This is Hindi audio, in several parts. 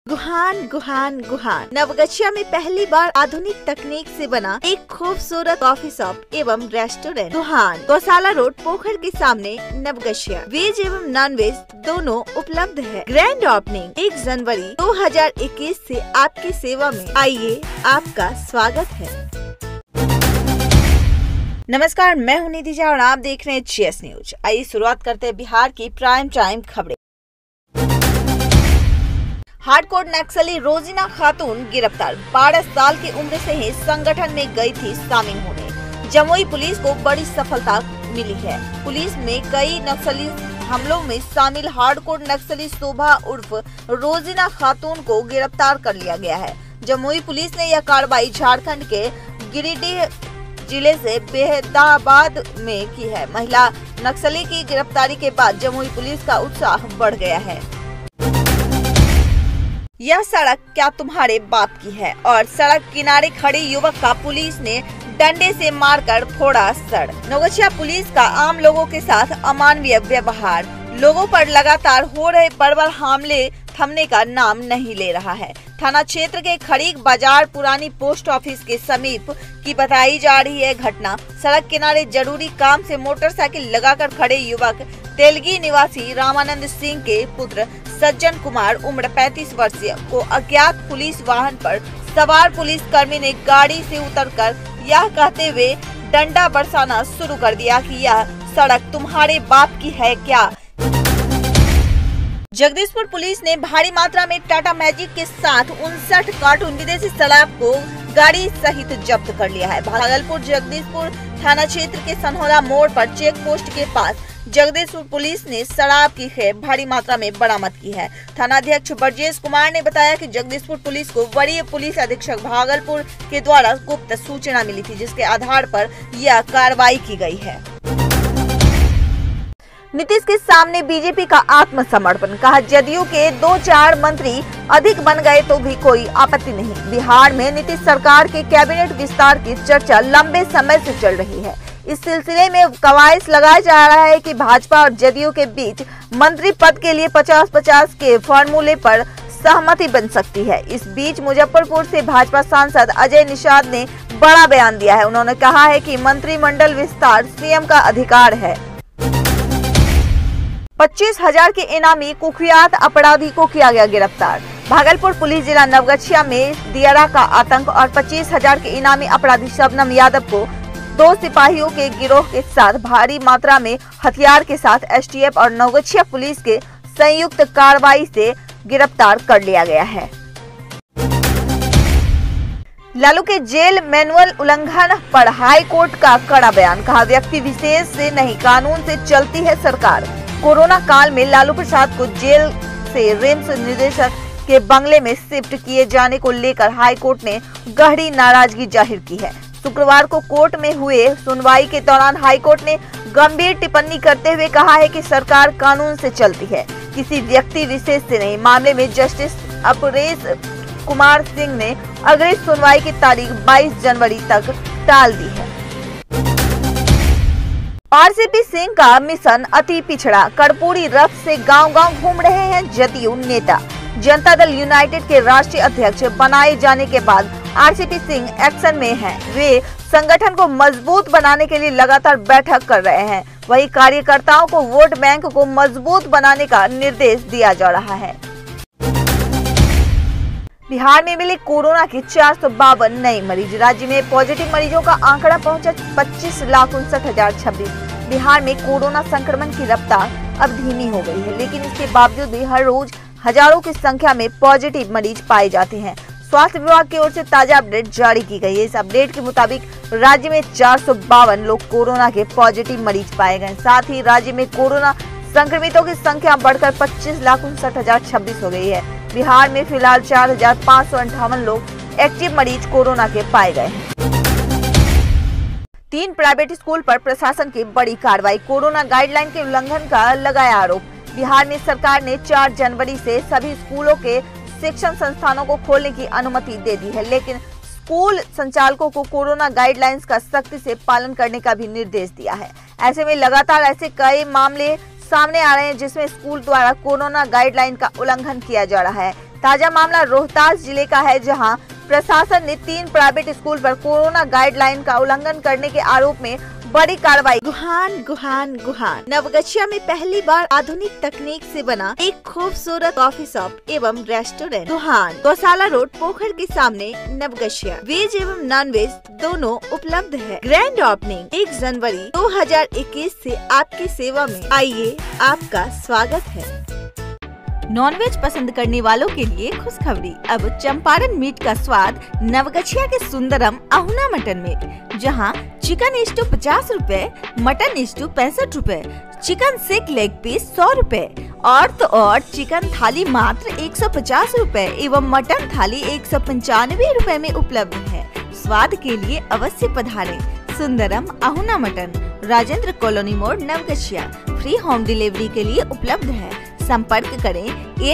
गुहान गुहान गुहान नवगछिया में पहली बार आधुनिक तकनीक से बना एक खूबसूरत कॉफी शॉप एवं रेस्टोरेंट गुहान गौशाला रोड पोखर के सामने नवगछिया। वेज एवं नॉन वेज दोनों उपलब्ध है। ग्रैंड ओपनिंग 1 जनवरी 2021 से आपकी सेवा में। आइए, आपका स्वागत है। नमस्कार, मैं हूं निधि झा और आप देख रहे हैं GS न्यूज। आइए शुरुआत करते हैं बिहार की प्राइम टाइम खबरें। हार्डकोर नक्सली रोजीना खातून गिरफ्तार। 12 साल की उम्र से ही संगठन में गई थी शामिल होने। जमुई पुलिस को बड़ी सफलता मिली है। पुलिस में कई नक्सली हमलों में शामिल हार्डकोर नक्सली शोभा उर्फ रोजीना खातून को गिरफ्तार कर लिया गया है। जमुई पुलिस ने यह कार्रवाई झारखंड के गिरिडीह जिले से बेहदाबाद में की है। महिला नक्सली की गिरफ्तारी के बाद जमुई पुलिस का उत्साह बढ़ गया है। यह सड़क क्या तुम्हारे बाप की है? और सड़क किनारे खड़े युवक का पुलिस ने डंडे से मारकर फोड़ा सर। नवगछिया पुलिस का आम लोगों के साथ अमानवीय व्यवहार। लोगों पर लगातार हो रहे बर्बर हमले थमने का नाम नहीं ले रहा है। थाना क्षेत्र के खड़ीक बाजार पुरानी पोस्ट ऑफिस के समीप की बताई जा रही है घटना। सड़क किनारे जरूरी काम से मोटरसाइकिल लगाकर खड़े युवक तेलगी निवासी रामानंद सिंह के पुत्र सज्जन कुमार उम्र 35 वर्षीय को अज्ञात पुलिस वाहन पर सवार पुलिस कर्मी ने गाड़ी से उतरकर यह कहते हुए डंडा बरसाना शुरू कर दिया कि यह सड़क तुम्हारे बाप की है क्या। जगदीशपुर पुलिस ने भारी मात्रा में टाटा मैजिक के साथ 59 कार्टून विदेशी शराब को गाड़ी सहित जब्त कर लिया है। भागलपुर जगदीशपुर थाना क्षेत्र के सनहौला मोड़ पर चेक पोस्ट के पास जगदीशपुर पुलिस ने शराब की खेप भारी मात्रा में बरामद की है। थानाध्यक्ष ब्रजेश कुमार ने बताया कि जगदीशपुर पुलिस को वरीय पुलिस अधीक्षक भागलपुर के द्वारा गुप्त सूचना मिली थी, जिसके आधार पर यह कार्रवाई की गई है। नीतीश के सामने बीजेपी का आत्मसमर्पण। कहा, जदयू के 2-4 मंत्री अधिक बन गए तो भी कोई आपत्ति नहीं। बिहार में नीतीश सरकार के कैबिनेट विस्तार की चर्चा लंबे समय से चल रही है। इस सिलसिले में कवायद लगाया जा रहा है कि भाजपा और जदयू के बीच मंत्री पद के लिए 50-50 के फॉर्मूले पर सहमति बन सकती है। इस बीच मुजफ्फरपुर से भाजपा सांसद अजय निषाद ने बड़ा बयान दिया है। उन्होंने कहा है कि मंत्रिमंडल विस्तार सीएम का अधिकार है। 25,000 के इनामी कुख्यात अपराधी को किया गया गिरफ्तार। भागलपुर पुलिस जिला नवगछिया में दियारा का आतंक और 25,000 के इनामी अपराधी शबनम यादव को 2 सिपाहियों के गिरोह के साथ भारी मात्रा में हथियार के साथ एसटीएफ और नवगछिया पुलिस के संयुक्त कार्रवाई से गिरफ्तार कर लिया गया है। लालू के जेल मैनुअल उल्लंघन पर हाई कोर्ट का कड़ा बयान। कहा, व्यक्ति विशेष से नहीं कानून से चलती है सरकार। कोरोना काल में लालू प्रसाद को जेल से रिम्स निदेशक के बंगले में शिफ्ट किए जाने को लेकर हाई कोर्ट ने गहरी नाराजगी जाहिर की है। शुक्रवार को कोर्ट में हुए सुनवाई के दौरान हाई कोर्ट ने गंभीर टिप्पणी करते हुए कहा है कि सरकार कानून से चलती है, किसी व्यक्ति विशेष से नहीं। मामले में जस्टिस अपरेश कुमार सिंह ने अगली सुनवाई की तारीख 22 जनवरी तक टाल दी है। आरसीपी सिंह का मिशन अति पिछड़ा। कर्पूरी रथ से गांव-गांव घूम रहे हैं जदयू नेता। जनता दल यूनाइटेड के राष्ट्रीय अध्यक्ष बनाए जाने के बाद आरसीपी सिंह एक्शन में हैं। वे संगठन को मजबूत बनाने के लिए लगातार बैठक कर रहे हैं। वहीं कार्यकर्ताओं को वोट बैंक को मजबूत बनाने का निर्देश दिया जा रहा है। बिहार में मिले कोरोना के 452 नए मरीज। राज्य में पॉजिटिव मरीजों का आंकड़ा पहुंचा 25,59,026। बिहार में कोरोना संक्रमण की रफ्तार अब धीमी हो गई है, लेकिन इसके बावजूद भी हर रोज हजारों की संख्या में पॉजिटिव मरीज पाए जाते हैं। स्वास्थ्य विभाग की ओर से ताजा अपडेट जारी की गई है। इस अपडेट के मुताबिक राज्य में 452 लोग कोरोना के पॉजिटिव मरीज पाए गए। साथ ही राज्य में कोरोना संक्रमितों की संख्या बढ़कर 25,59,026 हो गई है। बिहार में फिलहाल 4,558 लोग एक्टिव मरीज कोरोना के पाए गए हैं। 3 प्राइवेट स्कूल पर प्रशासन की बड़ी कार्रवाई। कोरोना गाइडलाइन के उल्लंघन का लगाया आरोप। बिहार में सरकार ने 4 जनवरी से सभी स्कूलों के शिक्षण संस्थानों को खोलने की अनुमति दे दी है, लेकिन स्कूल संचालकों को कोरोना गाइडलाइंस का सख्ती से पालन करने का भी निर्देश दिया है। ऐसे में लगातार ऐसे कई मामले सामने आ रहे हैं जिसमें स्कूल द्वारा कोरोना गाइडलाइन का उल्लंघन किया जा रहा है। ताजा मामला रोहतास जिले का है, जहां प्रशासन ने 3 प्राइवेट स्कूल पर कोरोना गाइडलाइन का उल्लंघन करने के आरोप में बड़ी कार्रवाई। गुहान नवगछिया में पहली बार आधुनिक तकनीक से बना एक खूबसूरत कॉफी शॉप एवं रेस्टोरेंट गुहान गौशाला रोड पोखर के सामने नवगछिया। वेज एवं नॉन वेज दोनों उपलब्ध है। ग्रैंड ओपनिंग 1 जनवरी 2021 से आपकी सेवा में। आइए, आपका स्वागत है। नॉनवेज पसंद करने वालों के लिए खुशखबरी। अब चंपारण मीट का स्वाद नवगछिया के सुंदरम अहुना मटन में, जहां चिकन स्टू 50 रूपए, मटन स्टू 65 रूपए, चिकन सिक लेग पीस 100 रूपए और तो और चिकन थाली मात्र 150 रूपए एवं मटन थाली 195 रूपए में उपलब्ध है। स्वाद के लिए अवश्य पधारें। सुंदरम अहुना मटन, राजेंद्र कॉलोनी मोड़, नवगछिया। फ्री होम डिलीवरी के लिए उपलब्ध है। संपर्क करें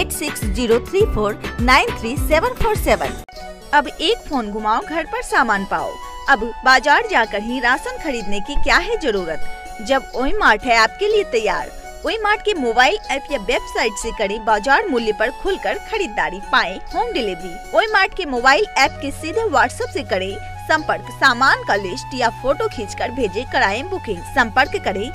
8603493747। अब एक फोन घुमाओ, घर पर सामान पाओ। अब बाजार जाकर ही राशन खरीदने की क्या है जरूरत, जब ओई मार्ट है आपके लिए तैयार। ओई मार्ट के मोबाइल ऐप या वेबसाइट से करें बाजार मूल्य पर खुलकर खरीदारी, पाएं होम डिलीवरी। ओई मार्ट के मोबाइल ऐप के सीधे व्हाट्सएप से करें संपर्क, सामान का लिस्ट या फोटो खींचकर भेजे, कराएं बुकिंग। संपर्क करें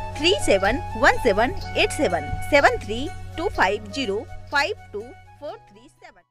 8340371787 7325052543।